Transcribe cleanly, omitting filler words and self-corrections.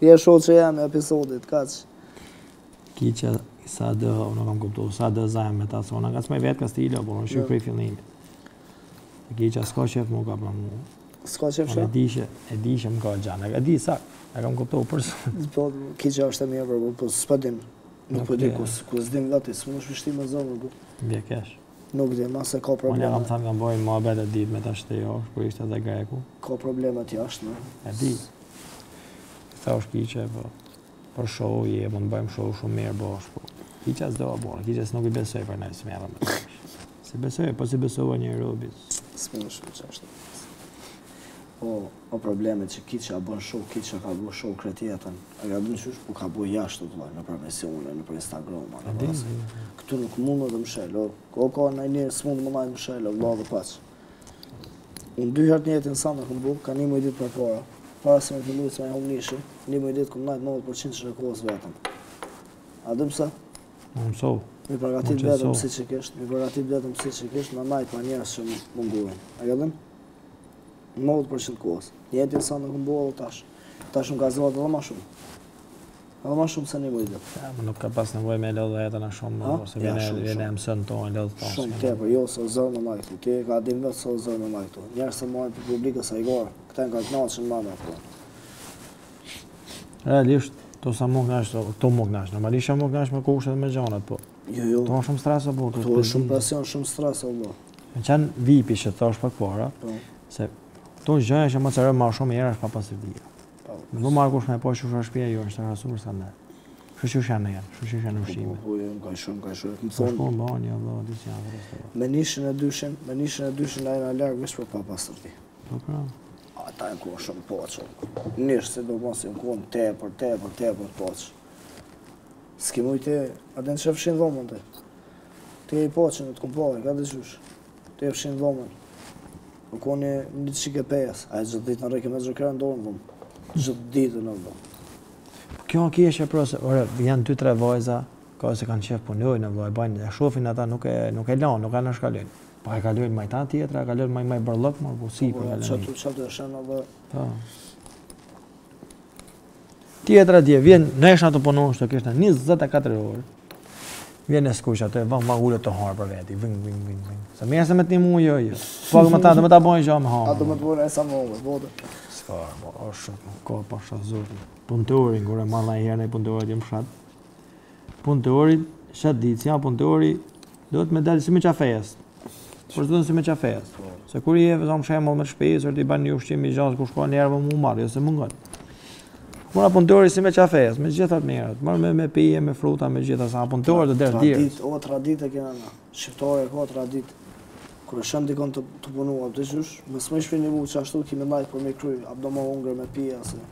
Je shoqja jam e episodit, kaq. Kiqe sa dë, unë kam kuptu, sa dë zajmë me ta sona, nga s'maj vetë ka stile, por në shqyrë prej fillimit. Kiqe s'ka qef mu ka pra mu. S'ka qef E di që më ka gjanë, e di sa, e kam kuptu person. Po, kiqja është e mirë për po s'pa dim. Nuk po di ku s'dim vati, s'mu është vështi me zonë, bu. Bje kesh. Nuk di, ma se ka Unë probleme. kam thënë kam bojnë ma bete dit me ta shtejosh, kur ishte dhe greku. Ka problemet jashtë, me. E di. Tha është kiqe, po. Për show je, po në bëjmë show shumë mirë bosh, po. Kiqe s'do a borë, kiqe s'nuk i besoj për nejë, s'mjera me të Si besoj, po si besova një robis. S'mu është që është. O problemet që kiqja bën show, kiqja ka bu show kretë jetën. A ka dënë qysh, po ka bu jashtë të në për misione, në për Instagram, në për asë. Këtu nuk mundë dhe mshel, o ka në njërë s'mundë më najtë mshel, o vla dhe paqë. Unë 2 herë një jetin sa në këmë bu, ka 11 ditë për para. Para se me fillu që me hum nishi, 11 ditë këmë najtë 90% që rekohës vetëm. A dëmë sa? Më mësov. Mi përgatit vetëm si që kështë, në najtë ma njerës që mungurin. A ka dëmë? 90% kohës. Jetin sa në këmë bu edhe tash. Tash më ka zëvat edhe ma shumë. Edhe ma shumë se 11 ditë. Ja, më nuk ka pas nevoj me lëdhe jetën a shumë, ose vjene e mësën tonë, lëdhe tonë. Shumë tepër, jo se o zërë me majtu. Ti ka dim vetë se o zërë me majtu. Njerë se marrë për publikës a i garë. Këta në ka knaqën ma me po. Realisht, to sa më knaqë, to më knaqë. Normalisht jam më knaqë me kushtet me gjanat, po. Jo. To shumë stres e po. Këto është shumë presion, shumë stres e bo. Me qenë vipi që thash pak para, se to gjëja që më cërë ma shumë herë është pa pasivdia. Më marrë kush me po që është shpia jo, është të rasu për sa ne. Shu që janë në jenë, shu që janë ushqime. Po, ka shumë. Më shko në bani, Allah, disë janë vërës. Me nishën e dyshin a e në lërgë vishë për pa pasivdi. Po pra. Ata e në kohë shumë poqë. Nishë se do mos e në kohë tepër poqë. S'ki mujti, atë në që fshin dhomën të. Ti e i poqën e të kumpare, ka dhe qysh. Ti e fshin dhomën. Në koni një qike pejes, a e gjithë ditë në rejke me gjokera ndonë dhëmë. Gjithë ditë në dhëmë. Kjo në kjeshe prosë, janë 2-3 vajza, ka se kanë qef punojnë, bajnë, e shofin ata nuk e lanë, nuk e në shkallojnë. Pa e kalojnë majta tjetra, e kalojnë maj bërlëk, ma po si për kalojnë. Qatë e shenë dhe... Tjetra dje, vjen, në esha të punonë shtë kështë 24 orë. Vjen e skuq atë, ma ullët të harë për veti, ving. Se mirë se me t'ni mu, jo. Pak më ta, dhe me ta bojnë gja me harë. A do me të bojnë e sa më ove, bote. S'ka, është, ka pasha zotin. Punëtorin, kur e marrë në herë në punëtorit jem fshat. Punëtorit, shet ditë, si ja punëtori, do të me dalë si me qafejes. Por s'do të si me qafejes. Se kur i e vëzom shemull me shpesër, t'i banë një ushqim i gjatë, kur shko njerë më marrë, jo se mungon. Mora punëtori si me qafes, me gjithat merët, marrë me pije, me fruta, me gjithat, sa punëtori të derë dirës. O, tradit e kena na, shqiptare ka tradit. Kër e shën dikon të punua, të qysh, më s'me shpi një mu që ashtu kime lajtë për me kry, abdo më hungër me pije, se